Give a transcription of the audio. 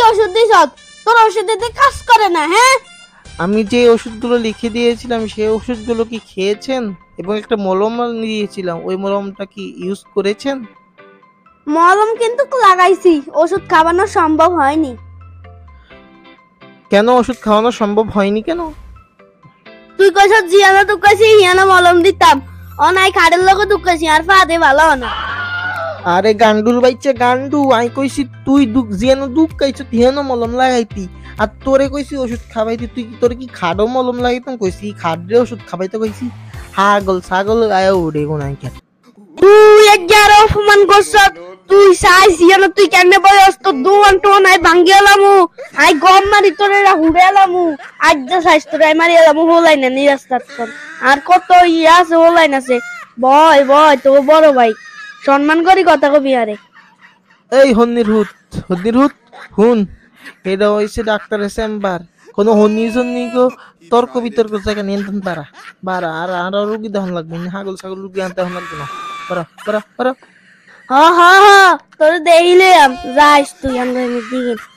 ওষুধ দিছ তোর ওষুধে কাজ করে না হ্যাঁ আমি যে ওষুধগুলো লিখে দিয়েছিলাম সেই ওষুধগুলো কি খেয়েছেন এবং একটা মলম দিয়েছিলাম ওই মলমটা কি ইউজ করেছেন মলম কিন্তু লাগাইছি ওষুধ খাওয়ানো সম্ভব হয়নি কেন ওষুধ খাওয়ানো সম্ভব হয়নি কেন তুই কইছ জিয়ানা তুই কইছি হিয়ানা মলম দিতাম অনাই খাড়ের লগে তুই কইছি আর ফাদে ভালো না আরে গান্ডুর বাইচ্ছে গান্ডু আই কইছি তুই দুঃখ জিয়ানো দুঃখ খাইছ হিয়ানো মলম লাগাইতি আর তোরে কইছি ওষুধ খাবাইতি তুই তোরে কি খাড়ো মলম লাগাইতাম কইছি খাড়ে ওষুধ খাবাইতে কইছি হাগল ছাগল আয়া উড়ে গোনাই কেন তুই একবার অপমান করছ তুই চাইছি না তুই কেমনে বয়স তো দুয়ান তো নাই ভাঙ্গিলামু আই গম মারি তোরে হুড়েলামু আজ যা চাইছ তোরে মারিলামু হলাই না নি রাস্তা আর কত ইয়া আছে হলাই না আছে বয় বয় তো বড় ভাই সম্মান করি কথা কবি আরে এই হন্নির হুত হুন এটা হইছে ডাক্তারের চেম্বার কোনো হন্নি জন্নি গো তর্ক বিতর্ক জায়গা নিয়ন্ত্রণ বাড়া আর রুগী দহন লাগবে না হাগল ছাগল রুগী আনতে হন লাগবে না পারা হ হ হ তোর দেইলে যাইস তুই আমরা দিকে